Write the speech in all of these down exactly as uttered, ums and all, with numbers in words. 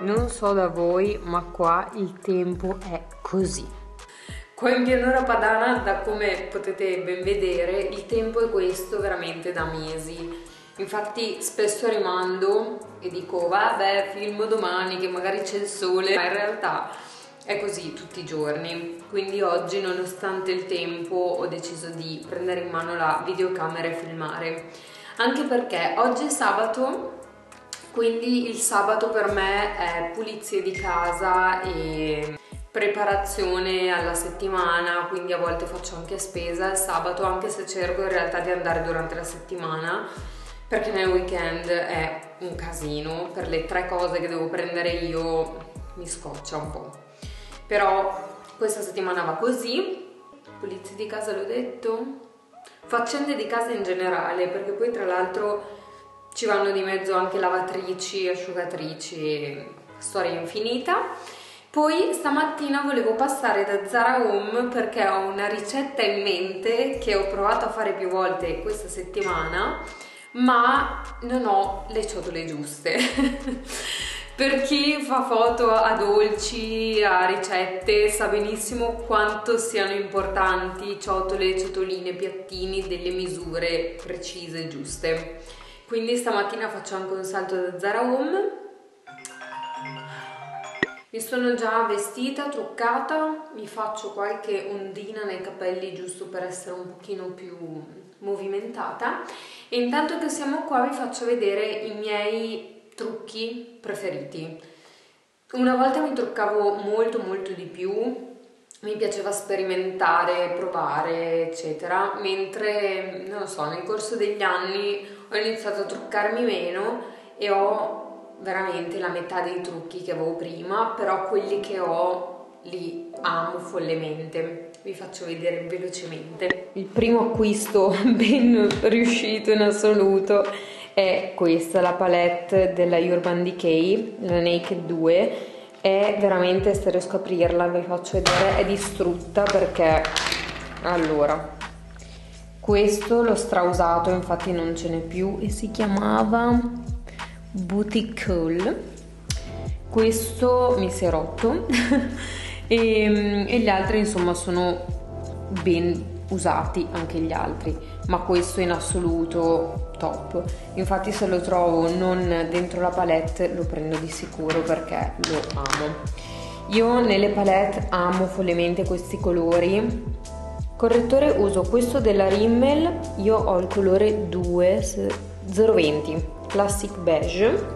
Non so da voi, ma qua il tempo è così. Qua in pianura padana, da come potete ben vedere, il tempo è questo veramente da mesi. Infatti spesso rimando e dico vabbè, filmo domani che magari c'è il sole, ma in realtà è così tutti i giorni. Quindi oggi, nonostante il tempo, ho deciso di prendere in mano la videocamera e filmare. Anche perché oggi è sabato, quindi il sabato per me è pulizia di casa e preparazione alla settimana, quindi a volte faccio anche spesa il sabato, anche se cerco in realtà di andare durante la settimana, perché nel weekend è un casino, per le tre cose che devo prendere io mi scoccia un po'. Però questa settimana va così, pulizia di casa l'ho detto, faccende di casa in generale, perché poi tra l'altro ci vanno di mezzo anche lavatrici, asciugatrici, storia infinita. Poi stamattina volevo passare da Zara Home perché ho una ricetta in mente che ho provato a fare più volte questa settimana, ma non ho le ciotole giuste. Per chi fa foto a dolci, a ricette, sa benissimo quanto siano importanti ciotole, ciotoline, piattini, delle misure precise e giuste. Quindi stamattina faccio anche un salto da Zara Home. Mi sono già vestita, truccata, mi faccio qualche ondina nei capelli giusto per essere un pochino più movimentata, e intanto che siamo qua vi faccio vedere i miei trucchi preferiti. Una volta mi truccavo molto molto di più, mi piaceva sperimentare, provare eccetera, mentre non lo so, nel corso degli anni ho iniziato a truccarmi meno e ho veramente la metà dei trucchi che avevo prima, però quelli che ho li amo follemente. Vi faccio vedere velocemente. Il primo acquisto ben riuscito in assoluto è questa, la palette della Urban Decay, la Naked due. È veramente, se riesco a aprirla vi faccio vedere, è distrutta perché allora questo l'ho strausato, infatti non ce n'è più, e si chiamava Boutique Haul. Questo mi si è rotto e, e gli altri insomma sono ben usati anche gli altri, ma questo in assoluto top. Infatti se lo trovo non dentro la palette lo prendo di sicuro perché lo amo. Io nelle palette amo follemente questi colori. Correttore uso questo della Rimmel, io ho il colore due zero venti Classic Beige.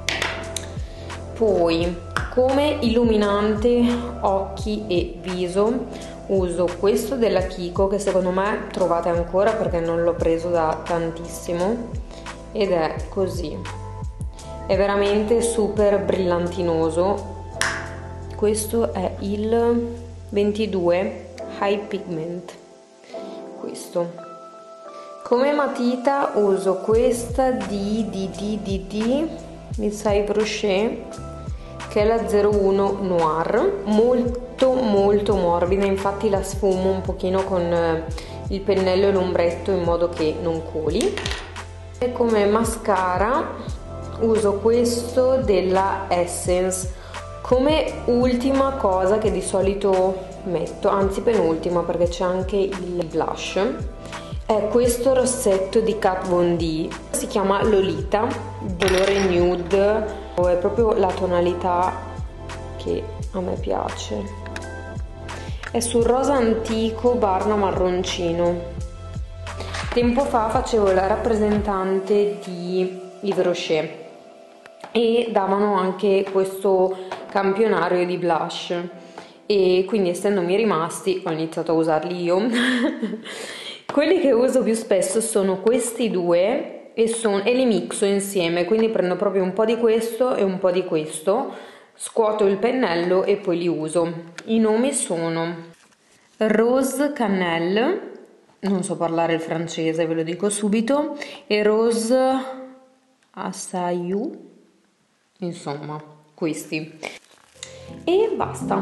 Poi come illuminante occhi e viso uso questo della Kiko, che secondo me trovate ancora perché non l'ho preso da tantissimo, ed è così, è veramente super brillantinoso. Questo è il ventidue High Pigment. Questo come matita uso questa di di di di di Miss Yves Rocher, che è la zero uno Noir, molto molto morbida, infatti la sfumo un pochino con il pennello e l'ombretto in modo che non coli. E come mascara uso questo della Essence come ultima cosa che di solito metto, anzi penultima perché c'è anche il blush. È questo rossetto di Kat Von D, si chiama Lolita, colore nude, è proprio la tonalità che a me piace. È sul rosa antico Barna marroncino. Tempo fa facevo la rappresentante di Yves Rocher e davano anche questo campionario di blush, e quindi essendomi rimasti ho iniziato a usarli io. Quelli che uso più spesso sono questi due e, son, e li mixo insieme, quindi prendo proprio un po' di questo e un po' di questo, scuoto il pennello e poi li uso. I nomi sono Rose Cannelle, non so parlare il francese ve lo dico subito, e Rose Assayou, insomma questi, e basta.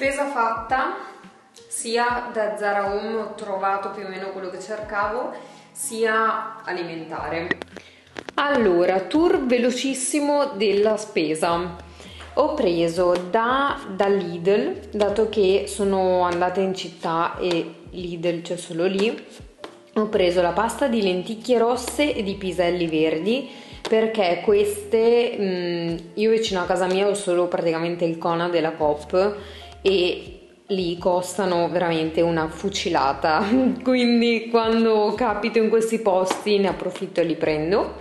Spesa fatta, sia da Zara Home ho trovato più o meno quello che cercavo, sia alimentare. Allora, tour velocissimo della spesa. Ho preso da, da Lidl, dato che sono andata in città e Lidl c'è solo lì, ho preso la pasta di lenticchie rosse e di piselli verdi, perché queste, mh, io vicino a casa mia ho solo praticamente il Cona della Coop e lì costano veramente una fucilata, quindi quando capito in questi posti ne approfitto e li prendo.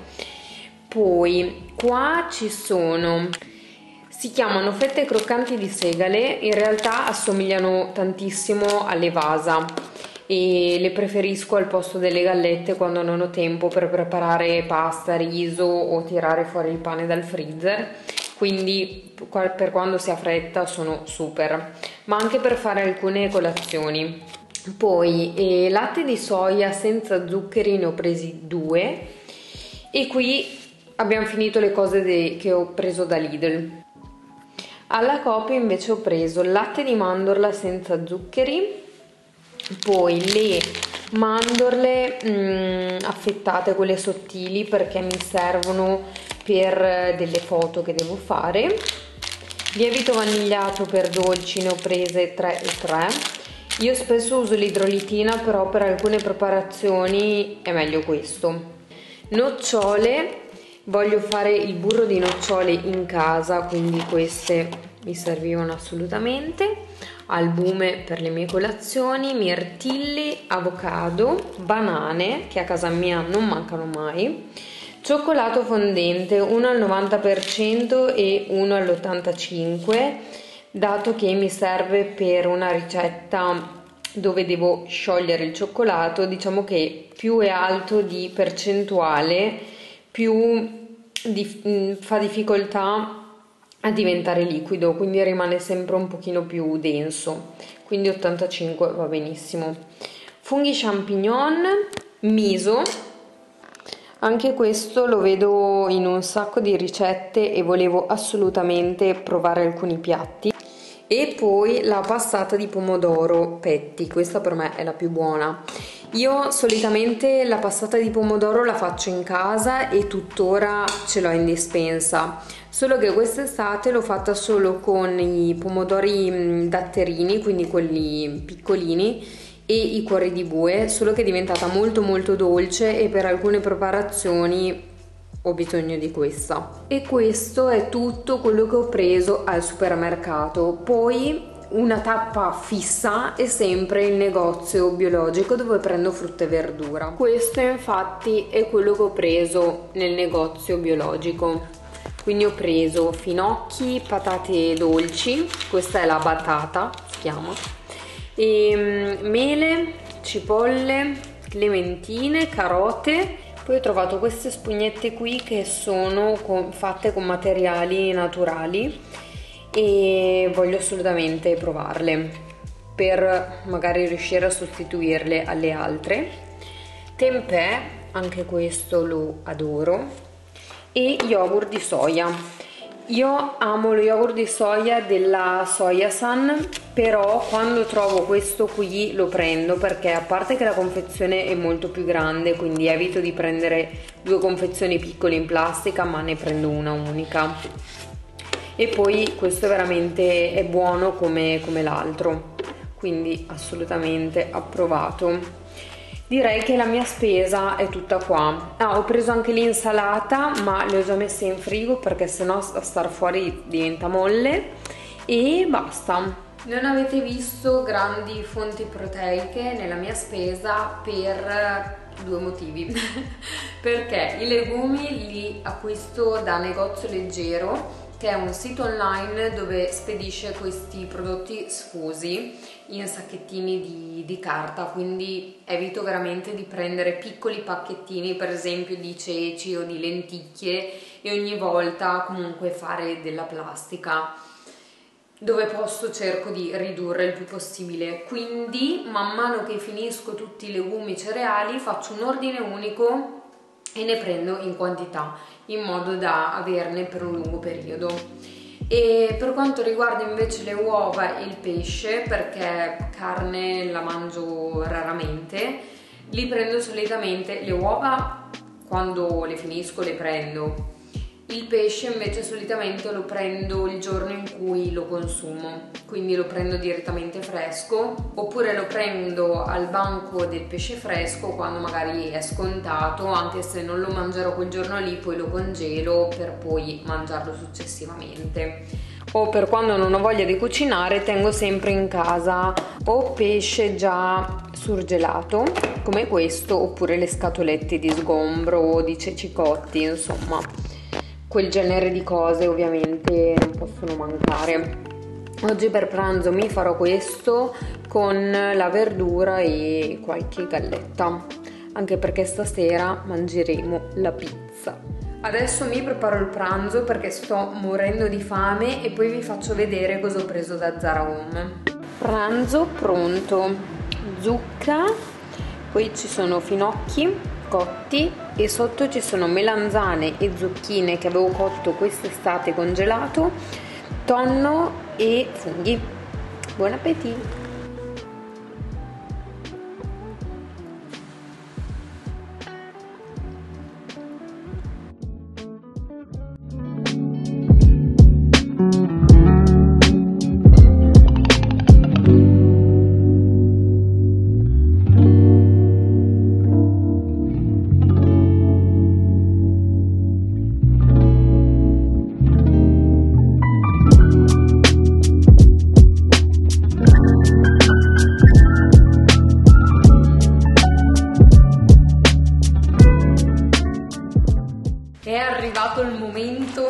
Poi qua ci sono, si chiamano fette croccanti di segale, in realtà assomigliano tantissimo alle Vasa e le preferisco al posto delle gallette quando non ho tempo per preparare pasta, riso o tirare fuori il pane dal freezer, quindi per quando si ha fretta sono super, ma anche per fare alcune colazioni. Poi eh, latte di soia senza zuccheri ne ho presi due e qui abbiamo finito le cose de- che ho preso da Lidl. Alla Coop invece ho preso latte di mandorla senza zuccheri, poi le mandorle mh, affettate, quelle sottili, perché mi servono per delle foto che devo fare. Lievito vanigliato per dolci ne ho prese tre e tre. Io spesso uso l'idrolitina, però per alcune preparazioni è meglio questo. Nocciole, voglio fare il burro di nocciole in casa, quindi queste mi servivano assolutamente. Albume per le mie colazioni, mirtilli, avocado, banane che a casa mia non mancano mai, cioccolato fondente, uno al novanta per cento e uno all'ottantacinque per cento, dato che mi serve per una ricetta dove devo sciogliere il cioccolato. Diciamo che più è alto di percentuale, più di, fa difficoltà a diventare liquido, quindi rimane sempre un pochino più denso, quindi ottantacinque va benissimo. Funghi champignon, miso, anche questo lo vedo in un sacco di ricette e volevo assolutamente provare alcuni piatti. E poi la passata di pomodoro petti, questa per me è la più buona. Io solitamente la passata di pomodoro la faccio in casa e tuttora ce l'ho in dispensa, solo che quest'estate l'ho fatta solo con i pomodori datterini, quindi quelli piccolini, e i cuori di bue, solo che è diventata molto molto dolce e per alcune preparazioni ho bisogno di questa. E questo è tutto quello che ho preso al supermercato. Poi una tappa fissa è sempre il negozio biologico dove prendo frutta e verdura. Questo infatti è quello che ho preso nel negozio biologico. Quindi ho preso finocchi, patate dolci, questa è la batata, si chiama, e mele, cipolle, clementine, carote. Poi ho trovato queste spugnette qui che sono con, fatte con materiali naturali e voglio assolutamente provarle per magari riuscire a sostituirle alle altre. Tempeh, anche questo lo adoro, e yogurt di soia. Io amo lo yogurt di soia della Sojasan, però quando trovo questo qui lo prendo, perché a parte che la confezione è molto più grande, quindi evito di prendere due confezioni piccole in plastica, ma ne prendo una unica. E poi questo è veramente è buono come, come l'altro, quindi assolutamente approvato. Direi che la mia spesa è tutta qua. Ah, ho preso anche l'insalata, ma le ho già messe in frigo perché sennò a star fuori diventa molle, e basta. Non avete visto grandi fonti proteiche nella mia spesa per due motivi. Perché i legumi li acquisto da Negozio Leggero, che è un sito online dove spedisce questi prodotti sfusi in sacchettini di, di carta, quindi evito veramente di prendere piccoli pacchettini, per esempio di ceci o di lenticchie, e ogni volta comunque fare della plastica. Dove posso cerco di ridurre il più possibile, quindi man mano che finisco tutti i legumi, cereali, faccio un ordine unico e ne prendo in quantità, in modo da averne per un lungo periodo. E per quanto riguarda invece le uova e il pesce, perché carne la mangio raramente, li prendo solitamente, le uova quando le finisco le prendo, il pesce invece solitamente lo prendo il giorno in cui lo consumo, quindi lo prendo direttamente fresco, oppure lo prendo al banco del pesce fresco quando magari è scontato, anche se non lo mangerò quel giorno lì, poi lo congelo per poi mangiarlo successivamente. O per quando non ho voglia di cucinare tengo sempre in casa o pesce già surgelato come questo, oppure le scatolette di sgombro o di ceci cotti, insomma quel genere di cose ovviamente non possono mancare. Oggi per pranzo mi farò questo con la verdura e qualche galletta, anche perché stasera mangeremo la pizza. Adesso mi preparo il pranzo perché sto morendo di fame e poi vi faccio vedere cosa ho preso da Zara Home. Pranzo pronto, zucca, poi ci sono finocchi cotti e sotto ci sono melanzane e zucchine che avevo cotto quest'estate congelato, tonno e funghi. Buon appetito! È arrivato il momento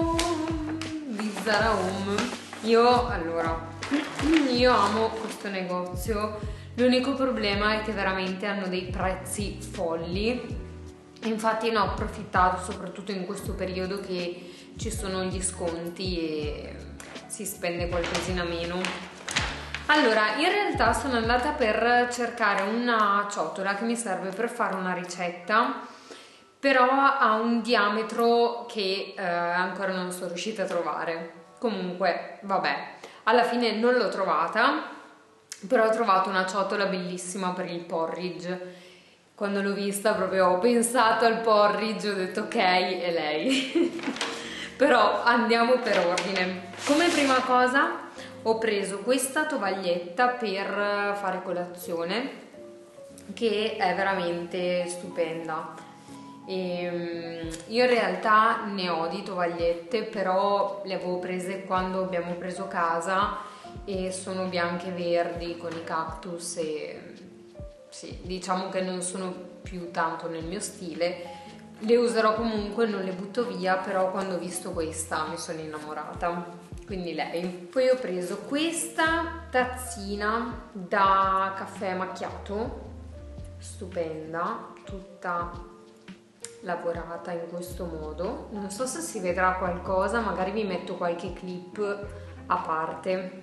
di Zara Home. Io, allora, io amo questo negozio. L'unico problema è che veramente hanno dei prezzi folli. Infatti ne ho approfittato soprattutto in questo periodo che ci sono gli sconti e si spende qualcosina meno. Allora, in realtà sono andata per cercare una ciotola che mi serve per fare una ricetta, però ha un diametro che eh, ancora non sono riuscita a trovare. Comunque, vabbè, alla fine non l'ho trovata, però ho trovato una ciotola bellissima per il porridge. Quando l'ho vista proprio ho pensato al porridge, ho detto ok, è lei. Però andiamo per ordine. Come prima cosa ho preso questa tovaglietta per fare colazione, che è veramente stupenda. E io in realtà ne ho di tovagliette, però le avevo prese quando abbiamo preso casa e sono bianche e verdi con i cactus e sì, diciamo che non sono più tanto nel mio stile. Le userò comunque, non le butto via, però quando ho visto questa mi sono innamorata, quindi lei. Poi ho preso questa tazzina da caffè macchiato, stupenda, tutta lavorata in questo modo. Non so se si vedrà qualcosa, magari vi metto qualche clip a parte.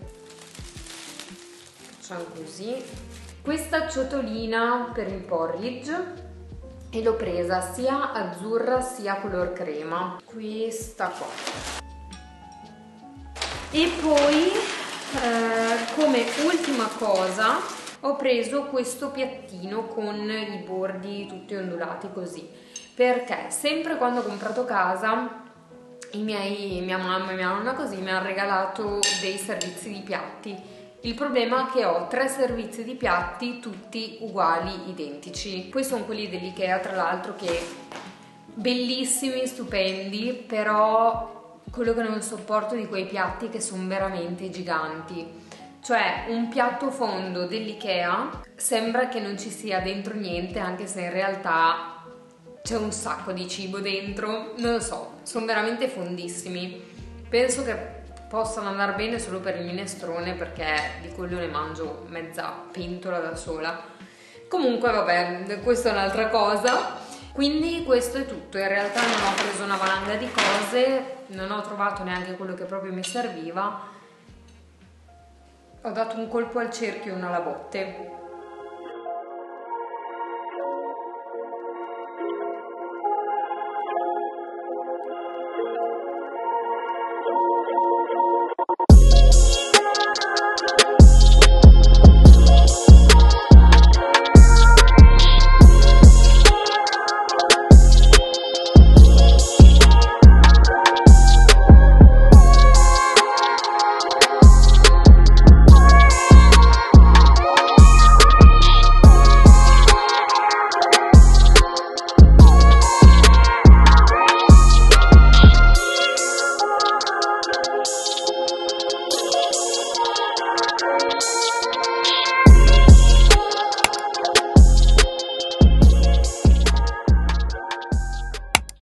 Facciamo così. Questa ciotolina per il porridge e l'ho presa sia azzurra sia color crema, questa qua. E poi eh, come ultima cosa ho preso questo piattino con i bordi tutti ondulati così, perché sempre quando ho comprato casa i miei, mia mamma e mia nonna così mi hanno regalato dei servizi di piatti. Il problema è che ho tre servizi di piatti tutti uguali, identici. Questi sono quelli dell'Ikea, tra l'altro, che bellissimi, stupendi, però quello che non sopporto di quei piatti è che sono veramente giganti. Cioè, un piatto fondo dell'Ikea sembra che non ci sia dentro niente, anche se in realtà c'è un sacco di cibo dentro. Non lo so, sono veramente fondissimi. Penso che possano andare bene solo per il minestrone, perché di quello ne mangio mezza pentola da sola. Comunque vabbè, questa è un'altra cosa. Quindi questo è tutto. In realtà non ho preso una valanga di cose, non ho trovato neanche quello che proprio mi serviva. Ho dato un colpo al cerchio e una alla botte.